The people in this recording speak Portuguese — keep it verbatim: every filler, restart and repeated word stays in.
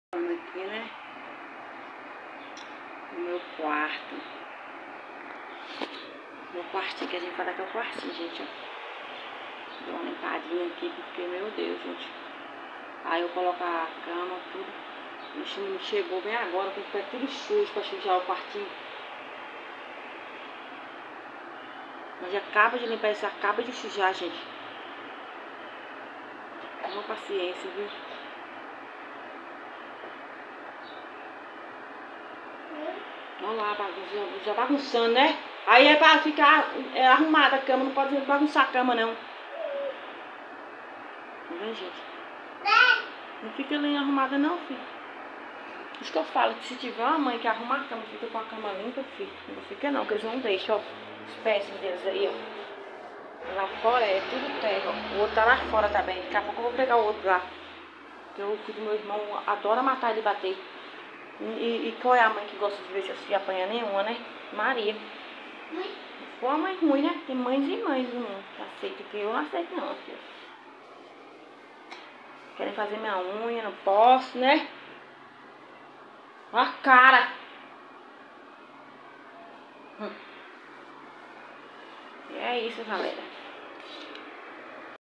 Aqui, né? No meu quarto. Meu quartinho, que a gente fala que é o quartinho, gente, ó. Dou uma limpadinha aqui, porque, meu Deus, gente. Aí eu coloco a cama, tudo. O menino chegou bem agora, com o pé tudo sujo pra sujar o quartinho. Mas acaba de limpar isso, acaba de sujar, gente. Uma paciência, viu? Olha lá, bagunça, já bagunçando, né? Aí é pra ficar é, arrumada a cama, não pode bagunçar a cama, não. Tá vendo, gente? Não fica ali arrumada, não, filho. Isso que eu falo, que se tiver uma mãe que arruma a cama, fica com a cama limpa, filho. Não fica não, que eles não deixam, ó. Os péssimos deles aí, ó. Lá fora é tudo terra, ó. O outro tá lá fora também. Daqui a pouco eu vou pegar o outro lá. Porque o filho do meu irmão adora matar ele e bater. E, e qual é a mãe que gosta de ver se apanha nenhuma, né? Maria. Mãe? Foi uma mãe ruim, né? Tem mães e mães no mundo que aceitam, que eu não aceito não, filho. Querem fazer minha unha, não posso, né? Olha a cara. Hum. E é isso, galera.